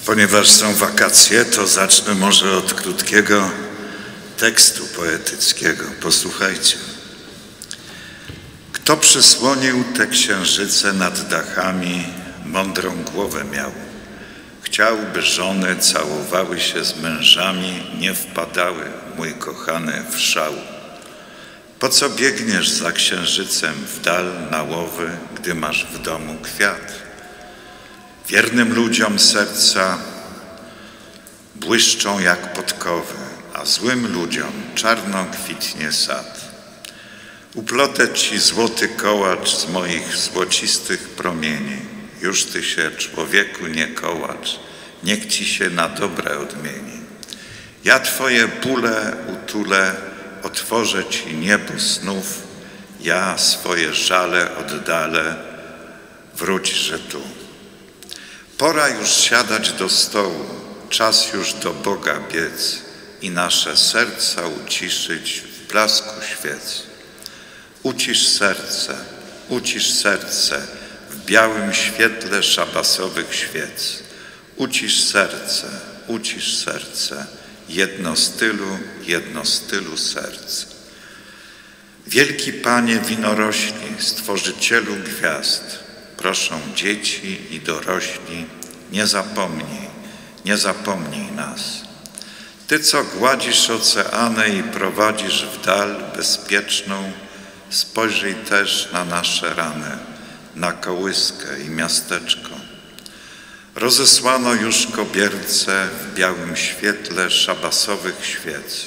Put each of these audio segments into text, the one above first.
Ponieważ są wakacje, to zacznę może od krótkiego tekstu poetyckiego. Posłuchajcie. Kto przysłonił te księżyce nad dachami, mądrą głowę miał. Chciałby żony całowały się z mężami, nie wpadały, mój kochany, w szał. Po co biegniesz za księżycem w dal na łowy, gdy masz w domu kwiat? Wiernym ludziom serca błyszczą jak podkowy, a złym ludziom czarno kwitnie sad. Uplotę ci złoty kołacz z moich złocistych promieni. Już ty się, człowieku, nie kołacz, niech ci się na dobre odmieni. Ja twoje bóle utulę, otworzę ci niebo snów, ja swoje żale oddalę, wróćże tu. Pora już siadać do stołu, czas już do Boga biec i nasze serca uciszyć w blasku świec. Ucisz serce w białym świetle szabasowych świec. Ucisz serce, jedno stylu serc. Wielki Panie winorośli, Stworzycielu gwiazd, proszą dzieci i dorośli, nie zapomnij nas. Ty, co gładzisz oceany i prowadzisz w dal bezpieczną, spojrzyj też na nasze rany, na kołyskę i miasteczko. Rozesłano już kobierce w białym świetle szabasowych świec.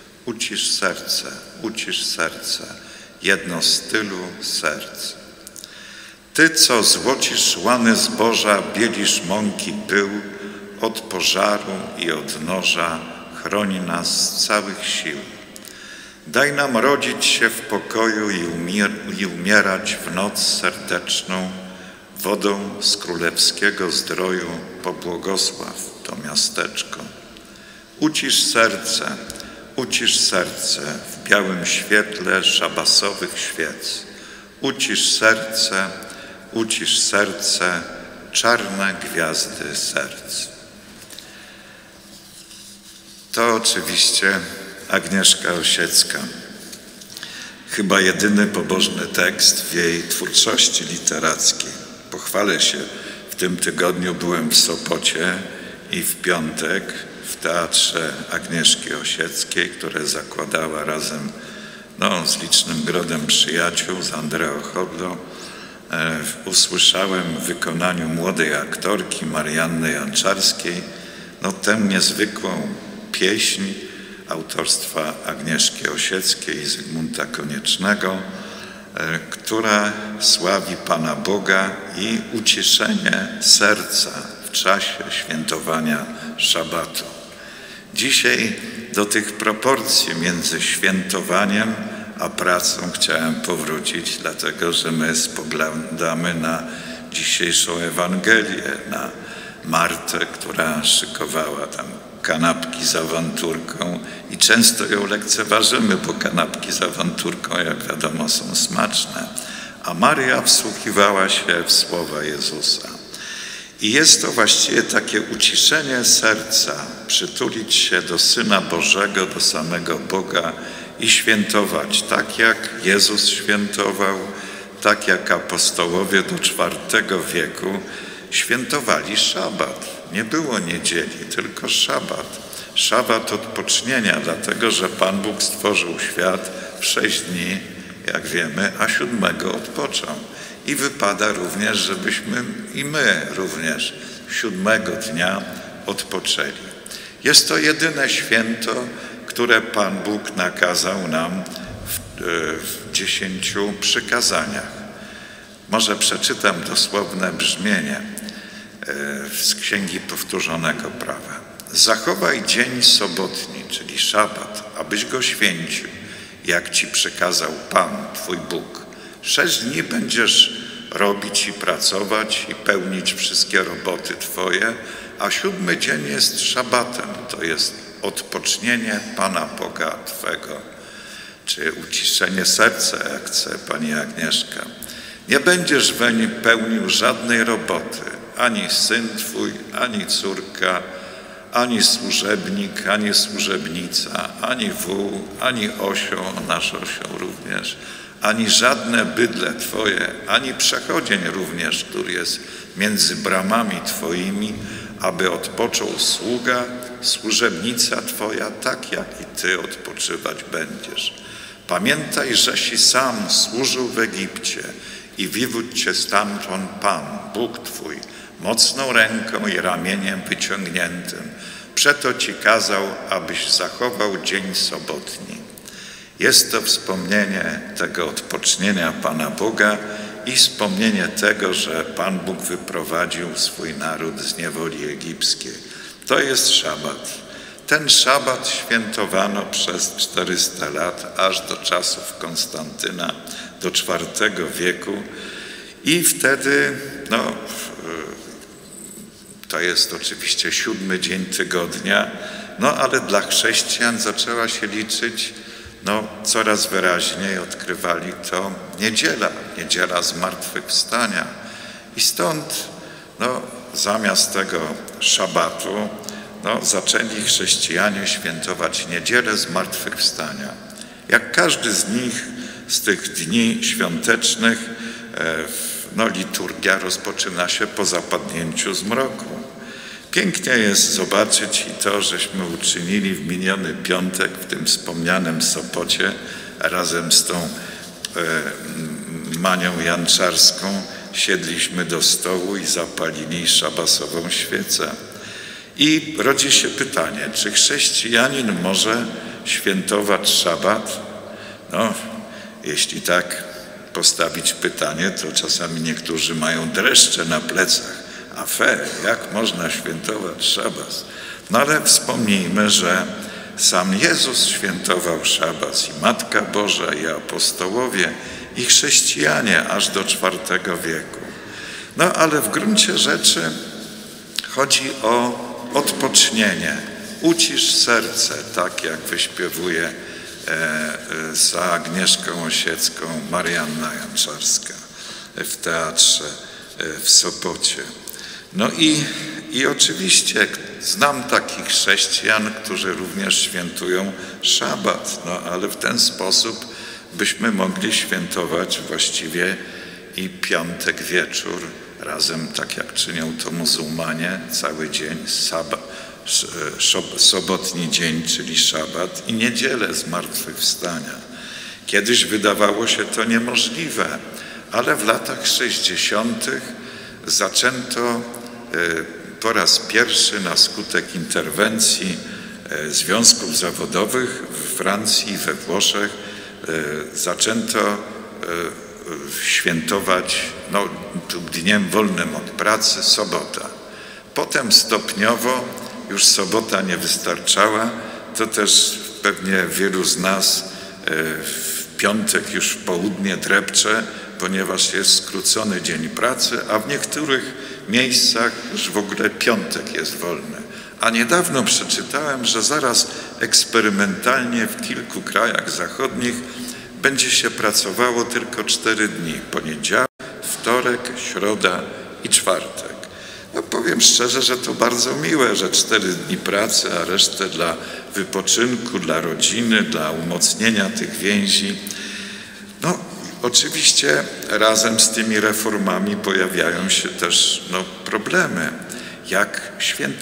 Ucisz serce, jedno stylu serc. Ty, co złocisz łany zboża, bielisz mąki pył, od pożaru i od noża, chroni nas z całych sił. Daj nam rodzić się w pokoju i umierać w noc serdeczną, wodą z królewskiego zdroju pobłogosław to miasteczko. Ucisz serce w białym świetle szabasowych świec. Ucisz serce, czarne gwiazdy serc. To oczywiście Agnieszka Osiecka. Chyba jedyny pobożny tekst w jej twórczości literackiej. Pochwalę się, w tym tygodniu byłem w Sopocie i w piątek w Teatrze Agnieszki Osieckiej, które zakładała razem z licznym grodem przyjaciół, z Andreą Chodlo. Usłyszałem w wykonaniu młodej aktorki Marianny Janczarskiej tę niezwykłą pieśń autorstwa Agnieszki Osieckiej i Zygmunta Koniecznego, która sławi Pana Boga i uciszenie serca w czasie świętowania szabatu. Dzisiaj do tych proporcji między świętowaniem a pracą chciałem powrócić, dlatego że my spoglądamy na dzisiejszą Ewangelię, na Martę, która szykowała tam kanapki z awanturką i często ją lekceważymy, bo kanapki z awanturką, jak wiadomo, są smaczne. A Maria wsłuchiwała się w słowa Jezusa. I jest to właściwie takie uciszenie serca, przytulić się do Syna Bożego, do samego Boga i świętować tak, jak Jezus świętował, tak jak apostołowie do IV wieku świętowali szabat. Nie było niedzieli, tylko szabat. Szabat odpocznienia, dlatego że Pan Bóg stworzył świat w 6 dni, jak wiemy, a 7 odpoczął. I wypada również, żebyśmy i my również 7 dnia odpoczęli. Jest to jedyne święto, które Pan Bóg nakazał nam w 10 przykazaniach. Może przeczytam dosłowne brzmienie z Księgi Powtórzonego Prawa. Zachowaj dzień sobotni, czyli szabat, abyś go święcił, jak ci przykazał Pan, Twój Bóg. 6 dni będziesz robić i pracować i pełnić wszystkie roboty Twoje, a 7 dzień jest szabatem, to jest odpocznienie Pana Boga Twego, czy uciszenie serca, jak chce Pani Agnieszka. Nie będziesz weń pełnił żadnej roboty, ani syn Twój, ani córka, ani służebnik, ani służebnica, ani wół, ani osioł, nasz osioł również, ani żadne bydlę Twoje, ani przechodzień również, który jest między bramami Twoimi, aby odpoczął sługa, służebnica Twoja, tak jak i Ty odpoczywać będziesz. Pamiętaj, żeś i sam służył w Egipcie i wywódź Cię stamtąd Pan, Bóg Twój, mocną ręką i ramieniem wyciągniętym. Przeto Ci kazał, abyś zachował dzień sobotni. Jest to wspomnienie tego odpocznienia Pana Boga i wspomnienie tego, że Pan Bóg wyprowadził swój naród z niewoli egipskiej. To jest szabat. Ten szabat świętowano przez 400 lat, aż do czasów Konstantyna, do IV wieku. I wtedy, to jest oczywiście 7 dzień tygodnia, ale dla chrześcijan zaczęła się liczyć, coraz wyraźniej odkrywali to niedziela zmartwychwstania. I stąd, zamiast tego szabatu, zaczęli chrześcijanie świętować niedzielę zmartwychwstania. Jak każdy z tych dni świątecznych, liturgia rozpoczyna się po zapadnięciu zmroku. Pięknie jest zobaczyć i to, żeśmy uczynili w miniony piątek w tym wspomnianym Sopocie razem z tą Manią Janczarską. Siedliśmy do stołu i zapalili szabasową świecę. I rodzi się pytanie, czy chrześcijanin może świętować szabat? Jeśli tak postawić pytanie, to czasami niektórzy mają dreszcze na plecach. Jak można świętować szabat? Ale wspomnijmy, że sam Jezus świętował szabat i Matka Boża, i apostołowie, i chrześcijanie aż do IV wieku. Ale w gruncie rzeczy chodzi o odpocznienie. Ucisz serce, tak jak wyśpiewuje za Agnieszką Osiecką Marianna Janczarska w teatrze w Sopocie. I oczywiście znam takich chrześcijan, którzy również świętują szabat, ale w ten sposób byśmy mogli świętować właściwie i piątek wieczór razem, tak jak czynią to muzułmanie, cały dzień, sobotni dzień, czyli szabat, i niedzielę zmartwychwstania. Kiedyś wydawało się to niemożliwe, ale w latach 60. zaczęto po raz pierwszy na skutek interwencji związków zawodowych w Francji i we Włoszech zaczęto świętować dniem wolnym od pracy sobota. Potem stopniowo już sobota nie wystarczała, to też pewnie wielu z nas w piątek już w południe drepcze, ponieważ jest skrócony dzień pracy, a w niektórych miejscach już w ogóle piątek jest wolny. A niedawno przeczytałem, że zaraz eksperymentalnie w kilku krajach zachodnich będzie się pracowało tylko 4 dni. Poniedziałek, wtorek, środa i czwartek. Powiem szczerze, że to bardzo miłe, że 4 dni pracy, a resztę dla wypoczynku, dla rodziny, dla umocnienia tych więzi. Oczywiście razem z tymi reformami pojawiają się też problemy. Jak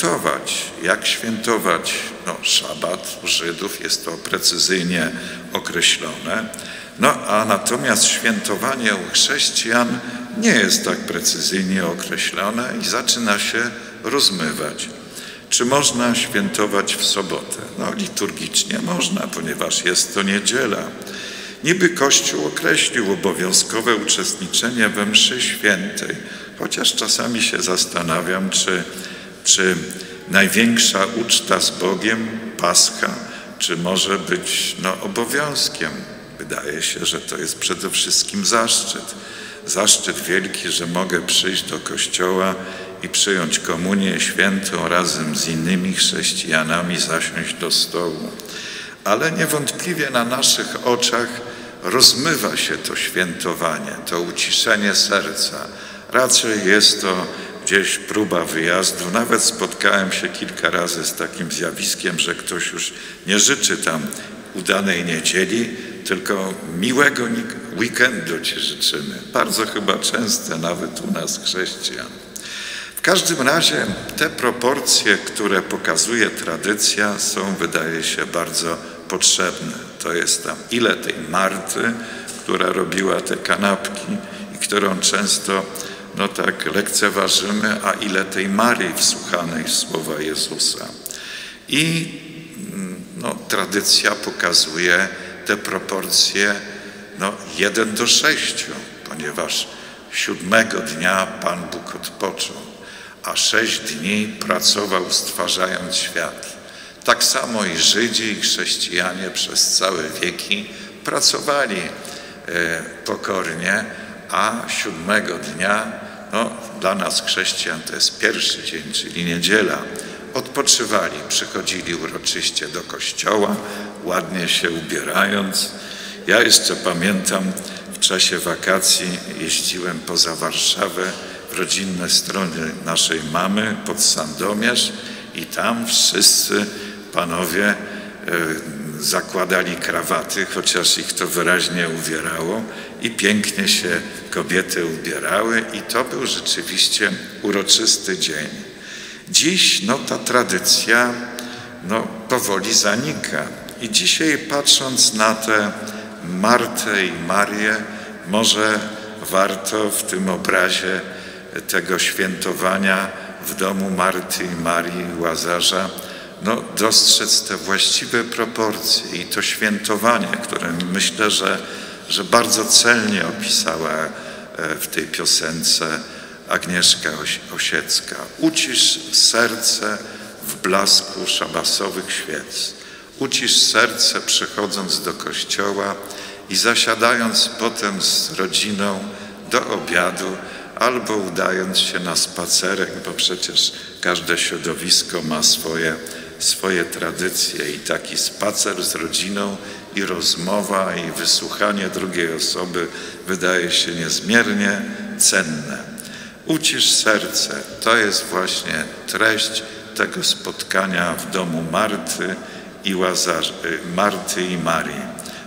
świętować szabat? U Żydów jest to precyzyjnie określone. A natomiast świętowanie u chrześcijan nie jest tak precyzyjnie określone i zaczyna się rozmywać. Czy można świętować w sobotę? Liturgicznie można, ponieważ jest to niedziela. Niby Kościół określił obowiązkowe uczestniczenie we mszy świętej, chociaż czasami się zastanawiam, czy największa uczta z Bogiem, Pascha, czy może być obowiązkiem. Wydaje się, że to jest przede wszystkim zaszczyt. Zaszczyt wielki, że mogę przyjść do kościoła i przyjąć komunię świętą razem z innymi chrześcijanami, zasiąść do stołu. Ale niewątpliwie na naszych oczach rozmywa się to świętowanie, to uciszenie serca. Raczej jest to gdzieś próba wyjazdu. Nawet spotkałem się kilka razy z takim zjawiskiem, że ktoś już nie życzy tam udanej niedzieli, tylko miłego weekendu ci życzymy. Bardzo chyba częste nawet u nas chrześcijan. W każdym razie te proporcje, które pokazuje tradycja, są, wydaje się, bardzo potrzebne. To jest tam ile tej Marty, która robiła te kanapki i którą często tak lekceważymy, a ile tej Marii wsłuchanej w słowa Jezusa. I tradycja pokazuje te proporcje 1:6, ponieważ 7 dnia Pan Bóg odpoczął, a 6 dni pracował, stwarzając świat. Tak samo i Żydzi, i chrześcijanie przez całe wieki pracowali pokornie, a 7 dnia, dla nas chrześcijan to jest pierwszy dzień, czyli niedziela, odpoczywali, przychodzili uroczyście do kościoła, ładnie się ubierając. Ja jeszcze pamiętam, w czasie wakacji jeździłem poza Warszawę w rodzinne strony naszej mamy pod Sandomierz i tam wszyscy panowie zakładali krawaty, chociaż ich to wyraźnie uwierało, i pięknie się kobiety ubierały i to był rzeczywiście uroczysty dzień. Dziś ta tradycja powoli zanika i dzisiaj, patrząc na tę Martę i Marię, może warto w tym obrazie tego świętowania w domu Marty i Marii i Łazarza dostrzec te właściwe proporcje i to świętowanie, które myślę, że bardzo celnie opisała w tej piosence Agnieszka Osiecka. Ucisz serce w blasku szabasowych świec. Ucisz serce, przychodząc do kościoła i zasiadając potem z rodziną do obiadu albo udając się na spacerek, bo przecież każde środowisko ma swoje tradycje i taki spacer z rodziną i rozmowa i wysłuchanie drugiej osoby wydaje się niezmiernie cenne. Ucisz serce, to jest właśnie treść tego spotkania w domu Marty i Marii.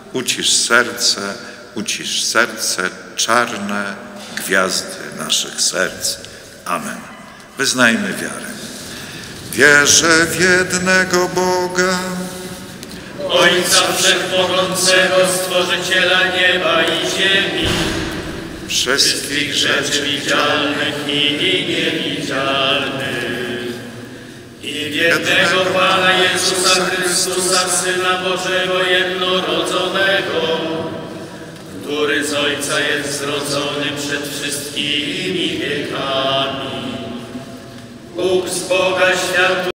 Ucisz serce, czarne gwiazdy naszych serc. Amen. Wyznajmy wiarę. Wierzę w jednego Boga, Ojca Wszechmogącego, Stworzyciela nieba i ziemi, wszystkich rzeczy widzialnych i niewidzialnych, i w jednego Pana Jezusa Chrystusa, Syna Bożego jednorodzonego, który z Ojca jest zrodzony przed wszystkimi wiekami. Bóg z Boga światu